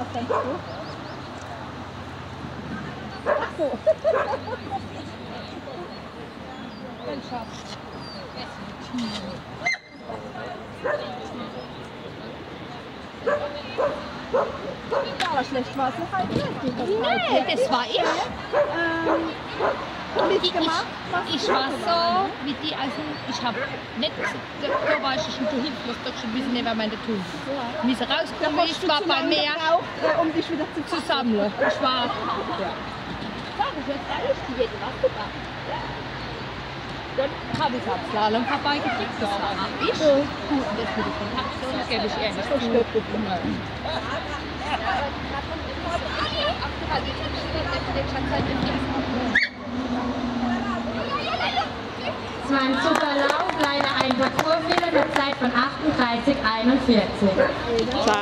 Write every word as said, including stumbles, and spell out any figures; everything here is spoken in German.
Was denkst du? Ach so. Ganz scharf. Ja, aber schlecht war es noch halt nicht. Nee, das war ich. Ähm, mitgemacht? Ich, ich war so wie die, also ich habe nicht, da, da war ich schon zu hilflos, doch schon wissen nicht, was man da tun. Ja. Wie sie rausgekommen ist, ich war bei mir Gebraucht, äh, um dich wieder zu zu sammeln. Ich war, ja. sag ich jetzt ehrlich, die hätten was gebracht. Dann habe ich am Slalom vorbeigekriegt, das war ich. So. Gut, und das mit den Kontaktzonen, das gebe ich ehrlich Das stimmt. Es war ein super Lauf, leider ein Parcoursfehler, eine Zeit von achtunddreißig einundvierzig.